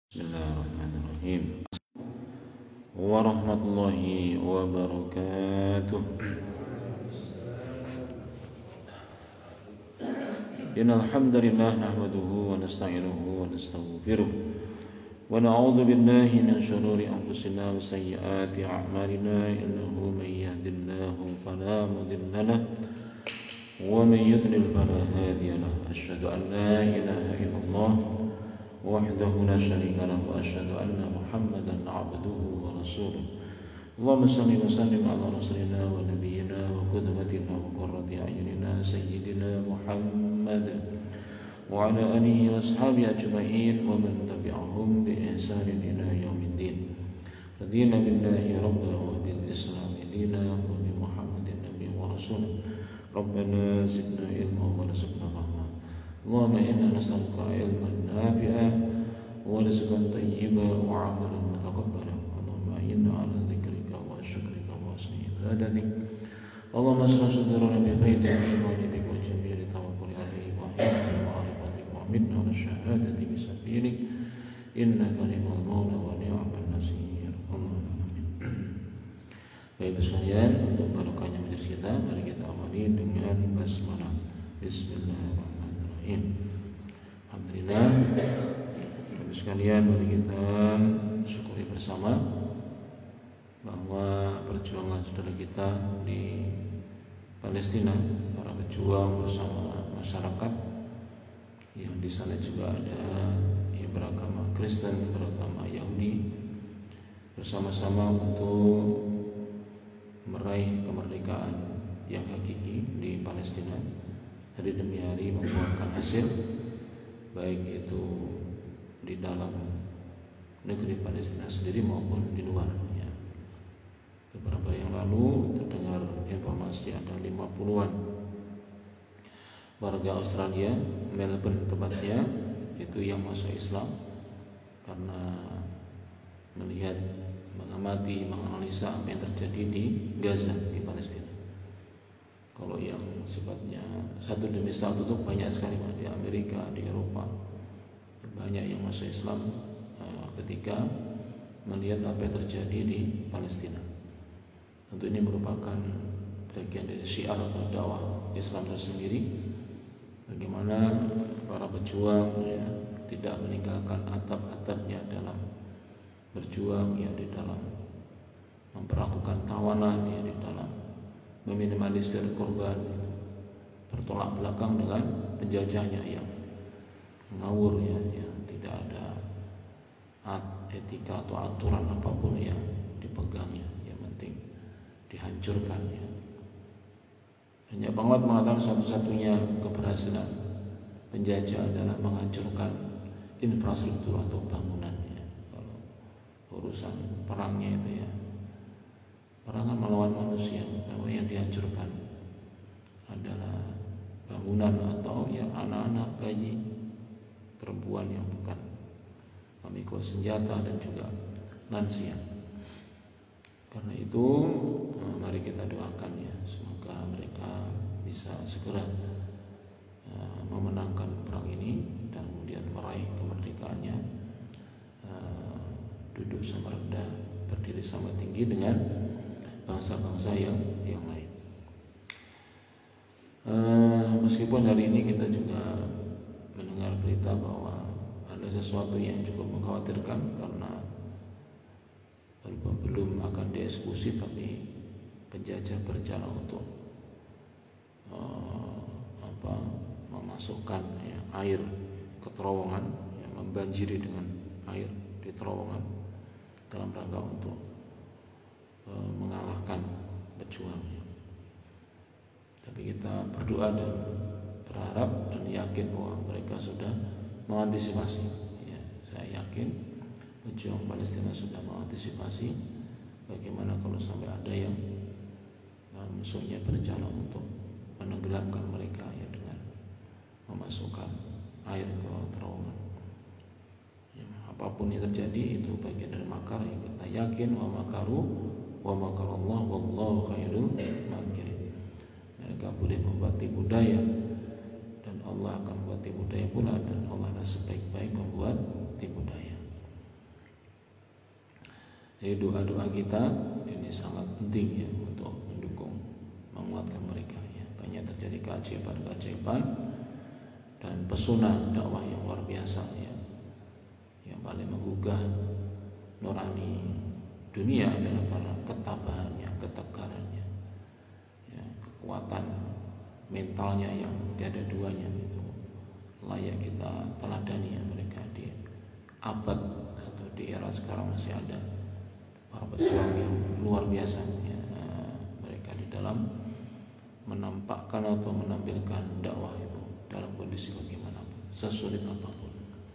Bismillahirrahmanirrahim. Warahmatullahi wabarakatuh. Innal hamdalillah nahmaduhu wa nasta'inuhu wa nastaghfiruh wa na'udzu billahi min shururi anfusina wa sayyiati a'malina innahu may yahdihillahu fala mudilla lahu wa may yudlil fala hadiya lahu. Asyhadu an la ilaha illallah wahdahu la syarika lahu wa asyhadu anna Muhammadan 'abduhu wa rasuluh. Allahumma shalli wa sallim ala rasulina wa nabiyyina wa qudwatina wa qurrati a'yunina sayyidina Muhammad wa ala alihi wa ashabihi ajma'in wa man tabi'ahum bi ihsanin ila yaumiddin. Radina billahi rabban wa bil islam dinan wa bi Muhammadin nabiyyan wa rasulah. Rabbana zidna ilma wa rizqna rahmah. Allahumma inna nas'aluka ilman nafi'an wa rizqan tayyiban wa 'amalan mutaqabbalan. Allahumma inna 'ala dzikrika wa syukrika wa husni ibadatik. Allahumma ashrah sadrana bi khairin wa bi jamili tawakkuli 'alayhi wa hifdhi ma'rifatik wa minna 'ala syahadati bi sabilik innaka ni'mal maula wa ni'mal nasir. Allahumma amin. Baik sekalian, untuk barokahnya majelis kita, mari kita awali dengan basmalah. Bismillahirrahmanirrahim. Alhamdulillah, Bapak sekalian, mari kita syukuri bersama bahwa perjuangan saudara kita di Palestina, para pejuang bersama masyarakat yang di sana juga ada yang beragama Kristen, beragama Yahudi, bersama-sama untuk meraih kemerdekaan yang hakiki di Palestina, hari demi hari membuahkan hasil, baik itu di dalam negeri Palestina sendiri maupun di luar. Ya. Beberapa yang lalu terdengar informasi ada 50-an warga Australia, Melbourne tempatnya, itu yang masuk Islam karena melihat, mengamati, menganalisa apa yang terjadi di Gaza, di Palestina. Kalau yang sifatnya satu demi satu itu banyak sekali, di Amerika, di Eropa, banyak yang masuk Islam ketika melihat apa yang terjadi di Palestina. Tentu ini merupakan bagian dari syiar atau dakwah Islam tersendiri, bagaimana para pejuang ya, tidak meninggalkan atap-atapnya dalam berjuang, ya, di dalam memperlakukan tawanan, ya, di dalam meminimalisir korban, bertolak belakang dengan penjajahnya yang ngawur, ya, tidak ada etika atau aturan apapun yang dipegangnya, yang penting dihancurkan. Ya. Hanya banget mengatakan satu-satunya keberhasilan penjajah adalah menghancurkan infrastruktur atau bangunan. Ya. Kalau urusan perangnya itu, ya, perang melawan manusia, bahwa yang dihancurkan adalah bangunan atau ya anak-anak, bayi, perempuan yang bukan memikul senjata, dan juga lansia. Karena itu mari kita doakan, ya, semoga mereka bisa segera memenangkan perang ini dan kemudian meraih kemerdekaannya, duduk sama rendah, berdiri sama tinggi dengan bangsa-bangsa yang lain. Meskipun hari ini kita juga mendengar berita bahwa ada sesuatu yang cukup mengkhawatirkan, karena belum akan dieksekusi, tapi penjajah berencana untuk memasukkan, ya, air ke terowongan, ya, membanjiri dengan air di terowongan dalam rangka untuk mengalahkan pejuangnya. Tapi kita berdoa dan berharap dan yakin bahwa mereka sudah mengantisipasi. Ya, saya yakin pejuang Palestina sudah mengantisipasi bagaimana kalau sampai ada yang musuhnya berencana untuk menenggelamkan mereka, ya, dengan memasukkan air ke terowongan. Ya, apapun yang terjadi itu bagian dari makar, yang kita yakin wa makaru wa makarallah wallahu khairul makirin. Mereka boleh membuat tipu daya, dan Allah akan membuat tipu daya pula, dan Allah adalah sebaik-baik membuat tipu daya. Jadi doa-doa kita ini sangat penting ya untuk mendukung, menguatkan mereka ya. Banyak terjadi keajaiban-keajaiban dan pesona dakwah yang luar biasa ya. Yang paling menggugah nurani dunia adalah karena ketabahannya, ketegarannya ya, kekuatan mentalnya yang tiada duanya. Itu layak kita teladani ya, mereka di abad atau di era sekarang masih ada para pejuang yang luar biasa ya, mereka di dalam menampakkan atau menampilkan dakwah itu dalam kondisi bagaimanapun, sesulit apapun.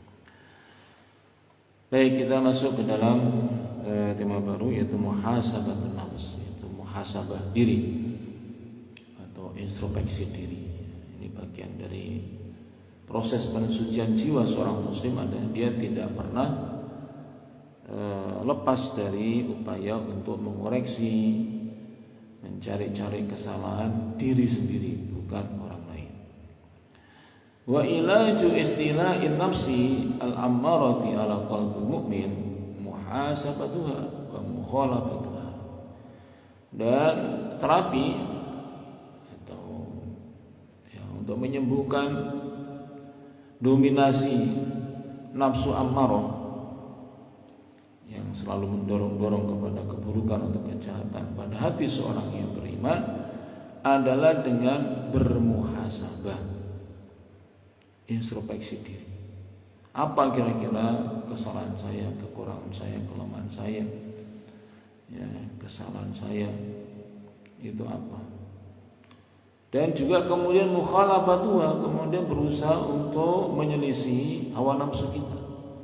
Baik, kita masuk ke dalam tema baru, yaitu muhasabatun nafs, yaitu muhasabah diri atau introspeksi diri. Ini bagian dari proses pensucian jiwa seorang muslim, adalah dia tidak pernah lepas dari upaya untuk mengoreksi, mencari-cari kesalahan diri sendiri, bukan orang lain. Wa ilaju istila'in nafsi al-ammarati ala qalbi mu'min muhasabatuha wa mukhalafatuha. Dan terapi atau ya, untuk menyembuhkan dominasi nafsu ammarah yang selalu mendorong-dorong kepada keburukan atau kejahatan pada hati seorang yang beriman adalah dengan bermuhasabah, introspeksi diri. Apa kira-kira kesalahan saya, kekurangan saya, kelemahan saya, ya, kesalahan saya itu apa? Dan juga kemudian mukhalafatuha, kemudian berusaha untuk menyelisih hawa nafsu kita.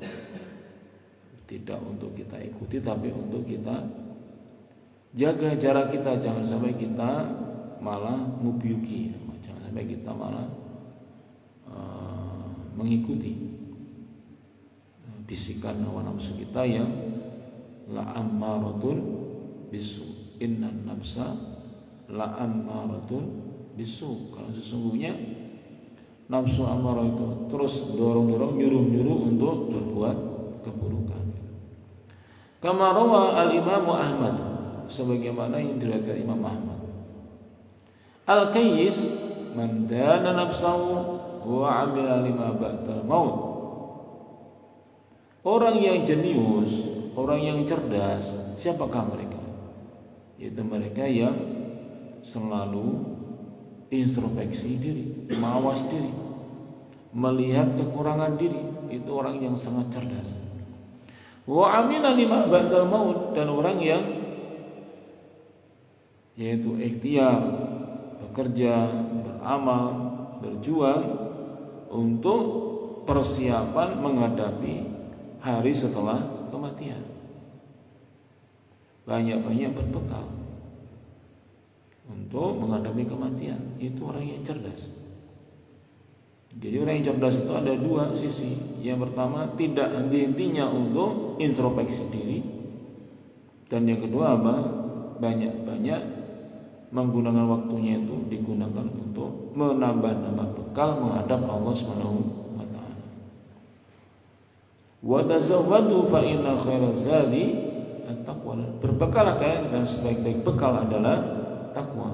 Tidak untuk kita ikuti, tapi untuk kita jaga jarak kita. Jangan sampai kita malah mubyuki, jangan sampai kita malah mengikuti bisikan hawa nafsu kita yang la ammaratun bisu, innan nafsa la ammaratun bisu. Kalau sesungguhnya nafsu ammarah itu terus dorong-dorong, nyuruh-nyuruh untuk berbuat keburukan. Kama rawa al-Imam Ahmad, sebagaimana yang diriwayatkan Imam Ahmad. Al-Qayyis man dana nafsahu wa 'amila lima ba'dal maut. Orang yang jenius, orang yang cerdas, siapakah mereka? Yaitu mereka yang selalu introspeksi diri, mawas diri, melihat kekurangan diri. Itu orang yang sangat cerdas. Wa amila lima ba'dal maut, dan orang yang yaitu ikhtiar, bekerja, beramal, berjuang untuk persiapan menghadapi hari setelah kematian. Banyak-banyak berbekal untuk menghadapi kematian. Itu orang yang cerdas. Jadi orang yang cerdas itu ada dua sisi. Yang pertama, tidak henti-hentinya untuk introspeksi diri. Dan yang kedua apa? Banyak-banyak menggunakan waktunya itu digunakan untuk menambah-nambah bekal menghadap Allah Subhanahu wa taala. Wa tazawwadu fa inna khairaz zadi at-taqwa. Berbekalah kalian, dan sebaik-baik bekal adalah takwa.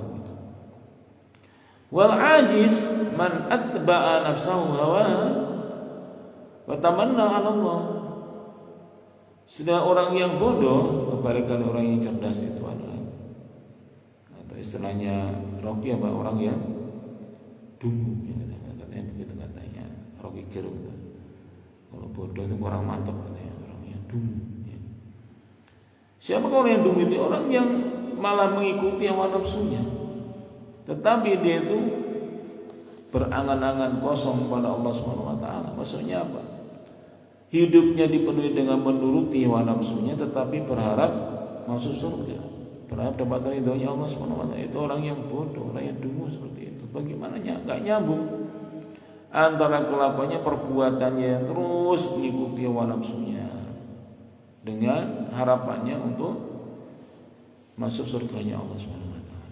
Wal ajiz man atba'a nafsahu hawaha wa tamanna 'ala Allah. Sedang orang yang bodoh, kebalikan orang yang cerdas itu adalah, atau istilahnya Rocky apa, orang yang dungu ya, katanya begitu katanya Rocky Gerung. Kalau bodoh itu orang mantap katanya, orang yang dungu ya. Siapa orang yang dungu? Itu orang yang malah mengikuti hawa nafsunya, tetapi dia itu berangan-angan kosong pada Allah Subhanahu wa taala. Maksudnya apa? Hidupnya dipenuhi dengan menuruti hawa nafsunya, tetapi berharap masuk surga, berharap dapat ridhonya Allah Subhanahu wa taala. Itu orang yang bodoh, orang yang dungu seperti itu. Bagaimana enggak nyambung antara kelakuannya, perbuatannya terus mengikuti hawa nafsunya dengan harapannya untuk masuk surganya Allah Subhanahu wa taala.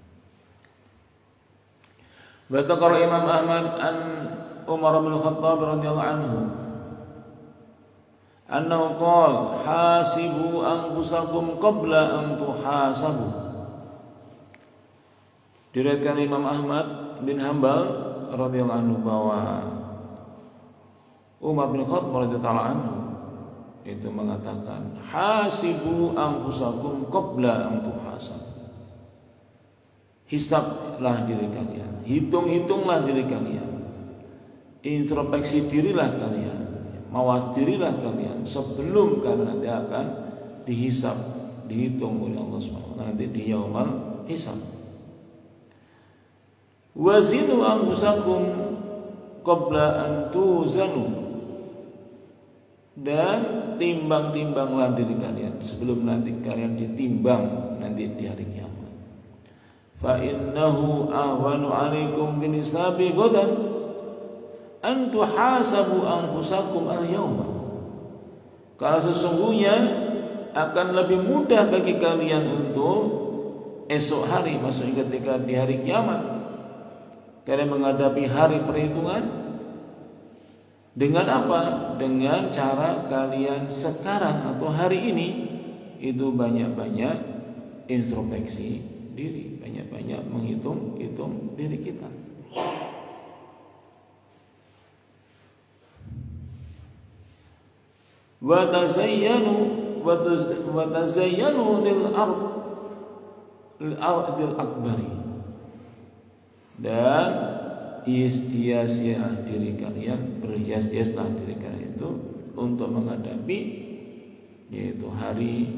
Dzakara Imam Ahmad an Umar bin Khattab radhiyallahu anhu annahu qala hasibu anfusakum qabla an tuhasabu. Diriwayatkan Imam Ahmad bin Hanbal radhiyallahu anhu bahwa Umar bin Khattab radhiyallahu anhu itu mengatakan hasibu anfusakum qabla an tuhasab. Hisablah diri kalian, hitung-hitunglah diri kalian, introspeksi dirilah kalian, mawas dirilah kalian sebelum kalian nanti akan dihisab, dihitung oleh Allah SWT nanti di yaumul hisab. Wazinu anfusakum qabla an tuzanu, dan timbang-timbanglah diri kalian sebelum nanti kalian ditimbang nanti di hari kiamat. Fa innahu ahwanu 'alaikum bin hisabi ghadan an tuhasabu anfusakum al-yawma. Karena sesungguhnya akan lebih mudah bagi kalian untuk esok hari, maksudnya ketika di hari kiamat kalian menghadapi hari perhitungan dengan apa? Dengan cara kalian sekarang atau hari ini itu banyak-banyak introspeksi diri, banyak-banyak menghitung diri kita. Wa tazayyanu lil ardil akbari, dan hias-hiaslah diri kalian, berhias-hiaslah diri kalian itu untuk menghadapi yaitu hari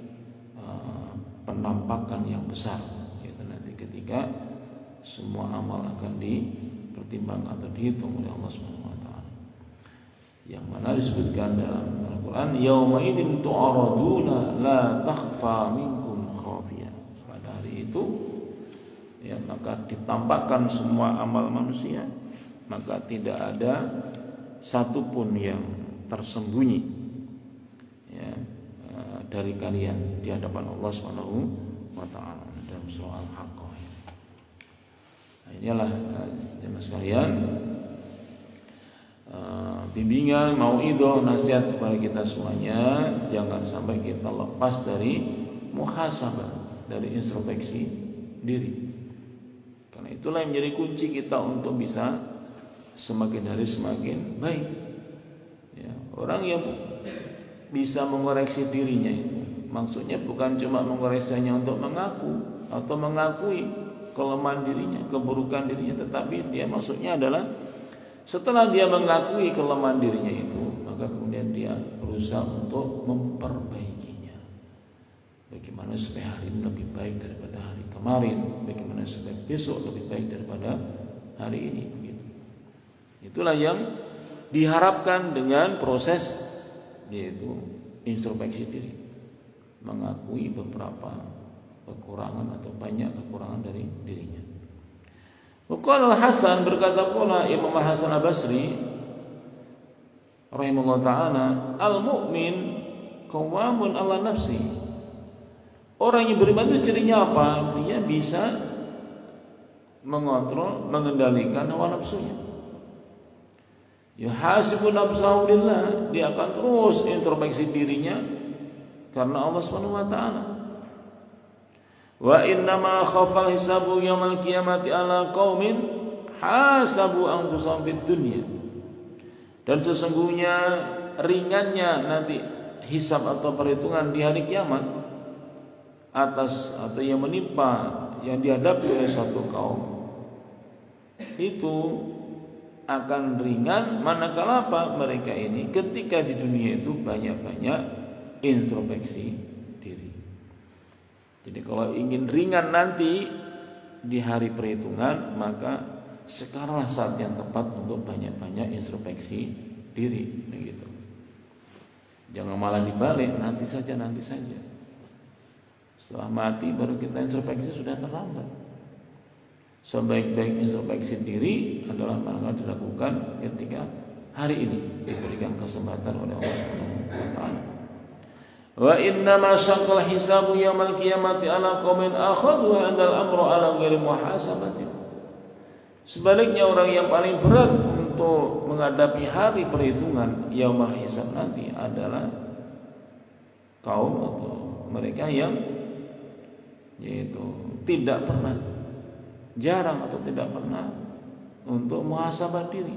penampakan yang besar, yaitu nanti ketika semua amal akan dipertimbangkan atau dihitung oleh Allah Subhanahu wa taala. Yang mana disebutkan dalam Al-Qur'an, yauma idzin tu'raduna la takhfa minkum khafiyah. Pada hari itu ya maka ditampakkan semua amal manusia, maka tidak ada satupun yang tersembunyi ya dari kalian di hadapan Allah Subhanahu wa taala dalam surah Al-Haqqah. Nah, inilah jemaah sekalian bimbingan, mauidhah, nasihat kepada kita semuanya, jangan sampai kita lepas dari muhasabah, dari introspeksi diri. Karena itulah yang menjadi kunci kita untuk bisa semakin hari semakin baik. Ya, orang yang bisa mengoreksi dirinya itu maksudnya bukan cuma mengoreksinya untuk mengaku atau mengakui kelemahan dirinya, keburukan dirinya, tetapi dia maksudnya adalah setelah dia mengakui kelemahan dirinya itu, maka kemudian dia berusaha untuk memperbaikinya. Bagaimana supaya hari ini lebih baik daripada hari kemarin, bagaimana supaya besok lebih baik daripada hari ini, begitu. Itulah yang diharapkan dengan proses yaitu introspeksi diri, mengakui beberapa kekurangan atau banyak kekurangan dari dirinya. Qala Hasan, berkata pula Imam Hasan Al-Basri rahimahullah taala, al-mu'min qawamun 'ala nafsi. Orang yang beriman itu cirinya apa? Dia bisa mengontrol, mengendalikan hawa nafsunya. Yuhasibu nafsahu lillah, dia akan terus introspeksi dirinya karena Allah Subhanahu wa taala. Wa inna ma khafal hisabu yaumil qiyamati ala qaumin hasabu anfusahum fid dunya. Dan sesungguhnya ringannya nanti hisab atau perhitungan di hari kiamat atas atau yang menimpa yang dihadapi oleh satu kaum itu akan ringan manakala apa? Mereka ini ketika di dunia itu banyak-banyak introspeksi diri. Jadi kalau ingin ringan nanti di hari perhitungan, maka sekaranglah saat yang tepat untuk banyak-banyak introspeksi diri, begitu. Jangan malah dibalik, nanti saja. Setelah mati baru kita introspeksi, sudah terlambat. Sebaik-baik introspeksi diri adalah manakala dilakukan ketika hari ini diberikan kesempatan oleh Allah Subhanahu wa taala. Wa inna ma syaqal hisabu yaumil qiyamati ala qaumin akhadhu hadal amru ala ghairi muhasabatin. Sebaliknya orang yang paling berat untuk menghadapi hari perhitungan yaumul hisab nanti adalah kaum atau mereka yang yaitu tidak pernah, jarang atau tidak pernah untuk muhasabah diri,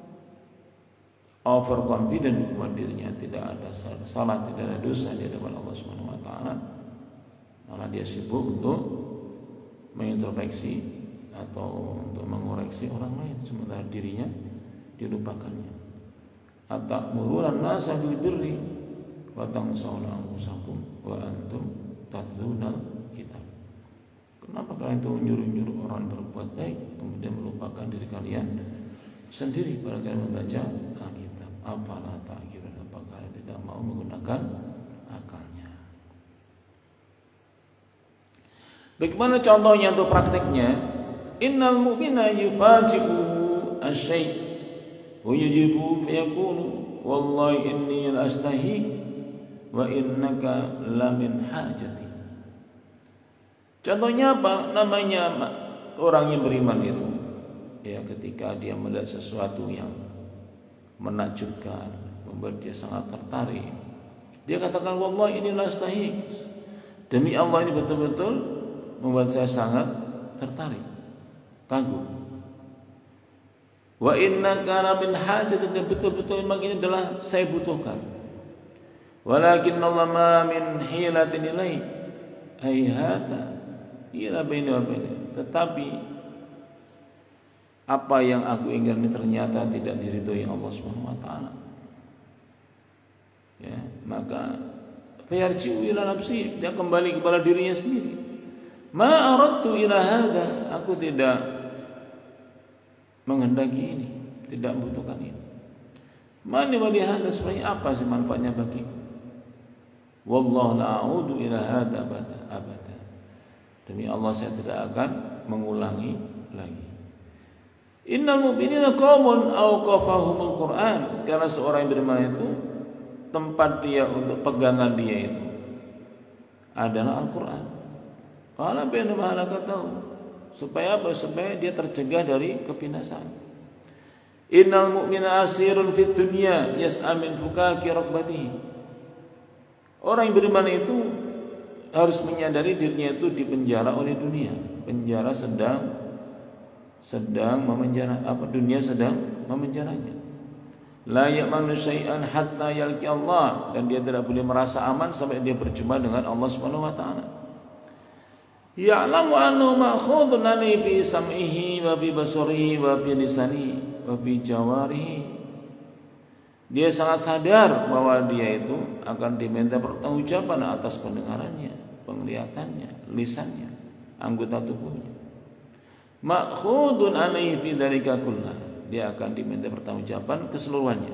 overconfident kepada dirinya, tidak ada salah, tidak ada dosa di hadapan Allah Subhanahu wa taala. Malah dia sibuk untuk mengintrospeksi atau untuk mengoreksi orang lain, sementara dirinya dilupakannya. Atamuruna an-nasa bil birri wa tansawna anfusakum wa antum tatlunal kitab. Kenapa kalian itu menyuruh-nyuruh orang berbuat baik kemudian melupakan diri kalian sendiri pada kalian membaca Alkitab? Afala ta'qilun, apa kalian tidak mau menggunakan akalnya? Bagaimana contohnya untuk prakteknya? Innal mu'mina yufaji'u asy-syai' wa yujibu fayaqulu wallahi inni lastahi wa innaka lamin hajati. Contohnya apa? Namanya orang yang beriman itu ya, ketika dia melihat sesuatu yang menakjubkan, membuat dia sangat tertarik, dia katakan wallahi inni lastahi, demi Allah ini betul-betul membuat saya sangat tertarik, kagum. Wa innaka la min hajatin, dan betul-betul memang ini adalah saya butuhkan. Walakin Allah ma min hilatin ilai hayhata ila baini wa baini. Tetapi apa yang aku inginkan ini ternyata tidak diridhoi Allah Subhanahu wa taala. Ya, maka fayarji'u ila nafsi, dia kembali kepada dirinya sendiri. Ma aradtu ila hadza, aku tidak menghendaki ini, tidak membutuhkan ini. Mani wali hadza, sebenarnya apa sih manfaatnya bagiku? Wallahu la a'udu ila hadza abada. Demi Allah saya tidak akan mengulangi lagi. Innal mu'minina qaumun awqafahumul Qur'an, karena seorang yang beriman itu tempat dia untuk pegangan dia itu adalah Al-Qur'an. Qala baina ma halakatahu, supaya apa? Supaya dia tercegah dari kebinasaan. Innal mu'mina asirun fid dunya yas'a min fukaki rabbatihi. Orang yang beriman itu harus menyadari dirinya itu dipenjara oleh dunia. Penjara sedang memenjara, dunia sedang memenjaranya. La ya'manu syai'an hatta yalqi Allah, dan dia tidak boleh merasa aman sampai dia berjumpa dengan Allah Subhanahu wa taala. Ya'lamu annahu ma'khudun alayhi fi sam'ihi wa bi basarihi wa bi lisanihi wa bi jawarihi. Dia sangat sadar bahwa dia itu akan diminta pertanggungjawaban atas pendengarannya, penglihatannya, lisannya, anggota tubuhnya. Ma'khudun alaihi fi dzalika kullah, dia akan diminta pertanggungjawaban keseluruhannya.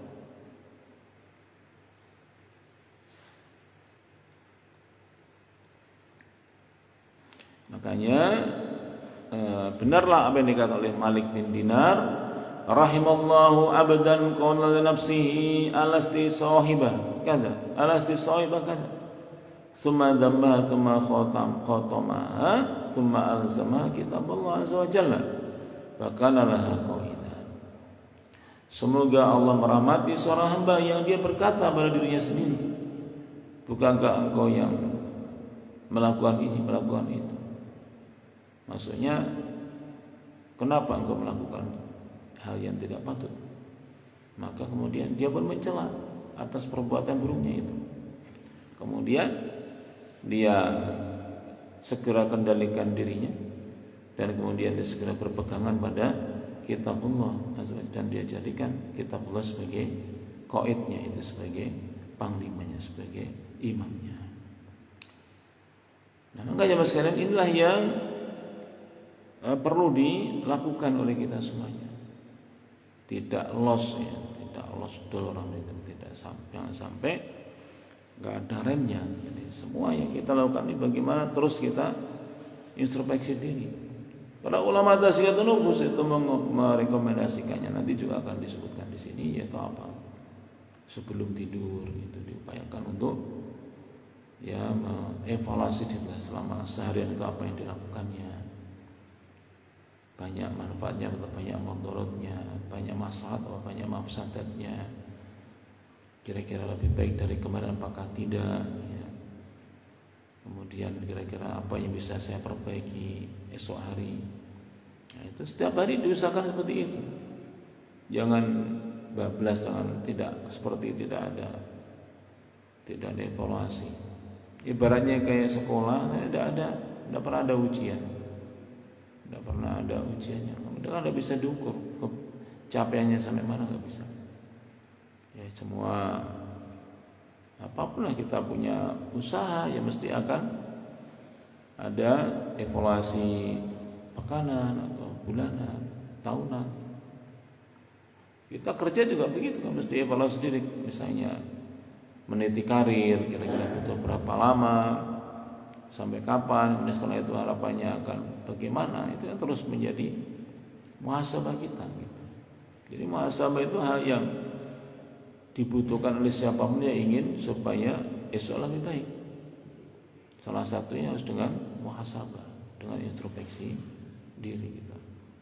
Makanya benarlah apa yang dikatakan oleh Malik bin Dinar, rahimallahu abdan qala li nafsihi alasti sahibah kada alasti sahibah kada thumma dhamma thumma khatama thumma alzama kitabullah azza wa jalla wa kana laha qaidan. Semoga Allah merahmati seorang hamba yang dia berkata pada dirinya sendiri, bukankah engkau yang melakukan ini, melakukan itu? Maksudnya, kenapa engkau melakukan hal yang tidak patut? Maka kemudian dia pun mencela atas perbuatan buruknya itu. Kemudian dia segera kendalikan dirinya, dan kemudian dia segera berpegangan pada kitabullah, dan dia jadikan kitabullah sebagai qaidnya, itu sebagai panglimanya, sebagai imamnya. Nah, makanya mas sekalian, inilah yang perlu dilakukan oleh kita semuanya. Tidak loss ya, tidak loss orang itu, jangan sampai nggak ada remnya. Jadi semua yang kita lakukan ini bagaimana terus kita introspeksi diri. Para ulama tazkiyatun nufus itu merekomendasikannya, nanti juga akan disebutkan di sini, yaitu apa? Sebelum tidur itu diupayakan untuk ya mengevaluasi diri selama seharian itu apa yang dilakukannya. banyak manfaatnya atau banyak mudaratnya, banyak maslahat atau banyak mafsadatnya, kira-kira lebih baik dari kemarin apakah tidak ya. Kemudian kira-kira apa yang bisa saya perbaiki esok hari. Nah, itu setiap hari diusahakan seperti itu. Jangan bablas, jangan tidak seperti tidak ada evaluasi. Ibaratnya kayak sekolah, tidak pernah ada ujian, tidak pernah ada ujiannya. Kemudian tidak bisa diukur capaiannya sampai mana, nggak bisa. Ya semua apapun lah kita punya usaha ya mesti akan ada evaluasi pekanan atau bulanan, tahunan. Kita kerja juga begitu kan, mesti evaluasi diri. Misalnya meniti karir, kira-kira butuh berapa lama, sampai kapan, dan setelah itu harapannya akan bagaimana. Itu yang terus menjadi muhasabah kita gitu. Jadi muhasabah itu hal yang dibutuhkan oleh siapapun yang ingin supaya esok lebih baik. Salah satunya harus dengan muhasabah, dengan introspeksi diri kita.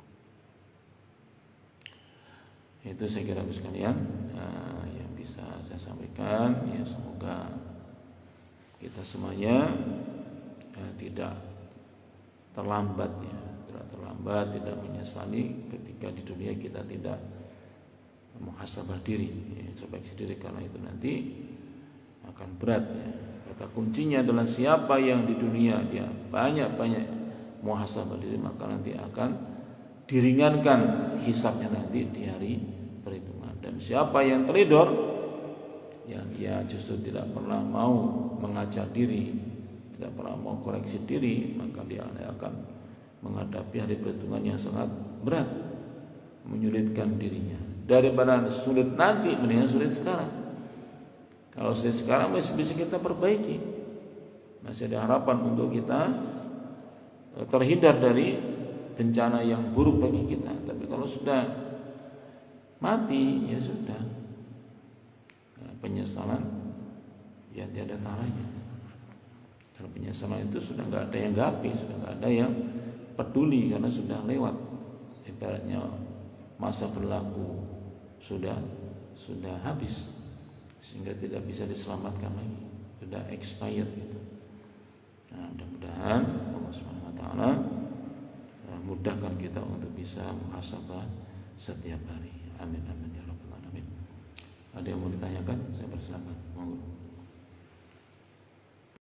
Itu saya kira sekalian yang bisa saya sampaikan. Ya semoga kita semuanya tidak terlambat ya, tidak menyesali ketika di dunia kita tidak muhasabah diri, introspeksi diri, karena itu nanti akan berat ya. Kata kuncinya adalah siapa yang di dunia dia banyak-banyak muhasabah diri, maka nanti akan diringankan hisabnya nanti di hari perhitungan. Dan siapa yang teledor, yang dia justru tidak pernah mau mengajar diri, tidak pernah mau koreksi diri, maka dia akan menghadapi hari perhitungan yang sangat berat, menyulitkan dirinya. Daripada sulit nanti, mendingan sulit sekarang. Kalau sulit sekarang masih bisa kita perbaiki, masih ada harapan untuk kita terhindar dari bencana yang buruk bagi kita. Tapi kalau sudah mati ya sudah, penyesalan ya tiada taranya. Kalau penyesalan itu sudah nggak ada yang gapi, sudah nggak ada yang peduli, karena sudah lewat. Ibaratnya masa berlaku sudah habis, sehingga tidak bisa diselamatkan lagi, sudah expired gitu. Nah, mudah-mudahan Allah Subhanahu Wa Taala mudahkan kita untuk bisa muhasabah setiap hari. Amin amin ya rabbal alamin. Ada yang mau ditanyakan? Saya persilakan. Monggo.